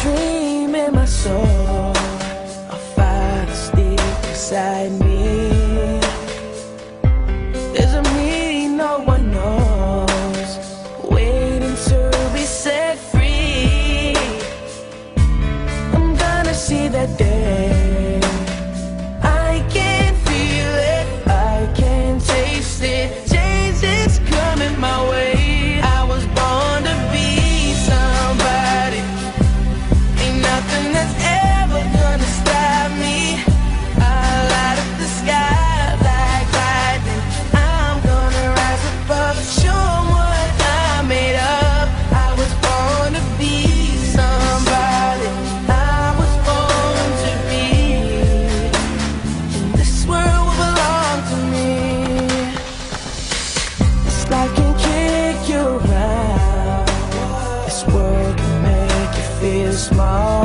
dream in my soul, a fire that's deep inside me. There's a me no one knows, waiting to be set free. I'm gonna see that day. I can feel it, I can taste it. Change is coming my way. I was born to be somebody. Ain't nothing that's ever gonna stop me. I light up the sky like lightning. I'm gonna rise above, show 'em what I'm made of. I was born to be somebody. I was born to be, and this world will belong to me. This life can kick you around, this world can make you feel small.